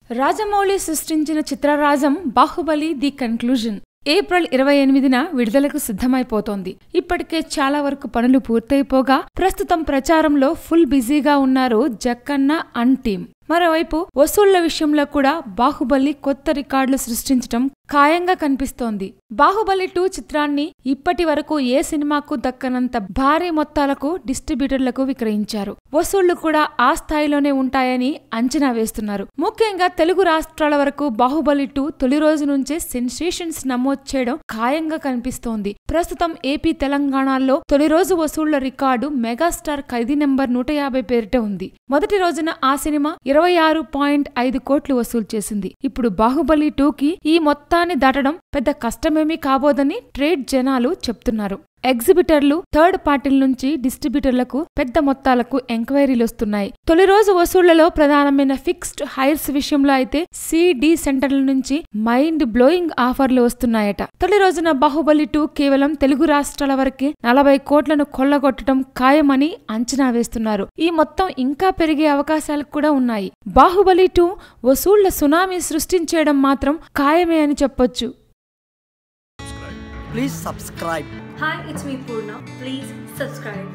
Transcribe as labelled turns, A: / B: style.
A: రాజమౌళి సృష్టించిన చిత్రరాజం Baahubali the conclusion April 28న విడుదలకు సిద్ధమైపోతోంది. ఇప్పటికే చాలా వరకు పనులు పూర్తయిపోగా ప్రస్తుతం ప్రచారంలో ఫుల్ బిజీగా ఉన్నారు జక్కన్న అండ్ టీమ్. మరోవైపు వసూళ్ల విషయంలో కూడా బాహుబలి కొత్త రికార్డులు సృష్టించటం ఖాయంగా కనిపిస్తోంది. బాహుబలి 2 చిత్రాన్ని ఇప్పటి వరకు ఏ సినిమాకు దక్కనంత భారీ మొత్తాలకు డిస్ట్రిబ్యూటర్లకు విక్రయించారు. వసూళ్లు కూడా ఆ స్థాయిలోనే ఉంటాయని అంచనా వేస్తున్నారు. ముఖ్యంగా తెలుగు రాష్ట్రాల వరకు బాహుబలి 2 తొలి రోజు నుంచే సెన్సేషన్స్ నమోదు చేయడం ఖాయంగా కనిపిస్తోంది. ప్రస్తుతం ఏపీ తెలంగాణలో తొలి రోజు వసూళ్ల రికార్డు మెగాస్టార్ ఖైదీ నెంబర్ 150 పేరిట ఉంది. మొదటి రోజున ఆ సినిమా 26.5 కోట్లు వసూలు చేసింది. ఇప్పుడు బాహుబలి 2కి ఈ మొత్తాన్ని దాటడం పెద్ద కష్టమేమీ కాబోదని ట్రేడ్ జనాలు చెప్తున్నారు. ఎగ్జిబిటర్లు, థర్డ్ పార్టీల నుంచి డిస్ట్రిబ్యూటర్లకు పెద్ద మొత్తాలకు ఎంక్వైరీలు వస్తున్నాయి. తొలి రోజు వసూళ్లలో ప్రధానమైన ఫిక్స్డ్ హైర్స్ విషయంలో అయితే సిడి సెంటర్ల నుంచి మైండ్ బ్లోయింగ్ ఆఫర్లు వస్తున్నాయట. తొలి రోజున బాహుబలి 2 కేవలం తెలుగు రాష్ట్రాల వరకే 40 కోట్లను కొల్లగొట్టడం ఖాయమని అంచనా వేస్తున్నారు. ఈ మొత్తం ఇంకా పెరిగే అవకాశాలు కూడా ఉన్నాయి. బాహుబలి 2 వసూళ్ల సునామీ సృష్టించేయడం మాత్రం ఖాయమే అని చెప్పొచ్చు.
B: Please subscribe.
C: Hi, it's me Purna. Please subscribe.